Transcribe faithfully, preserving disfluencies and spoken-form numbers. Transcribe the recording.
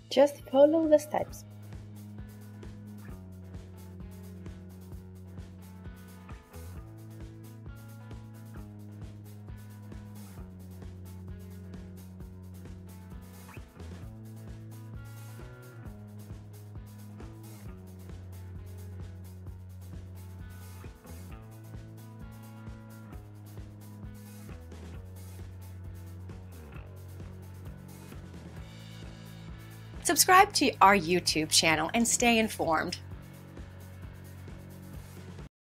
Just follow the steps. Subscribe to our YouTube channel and stay informed.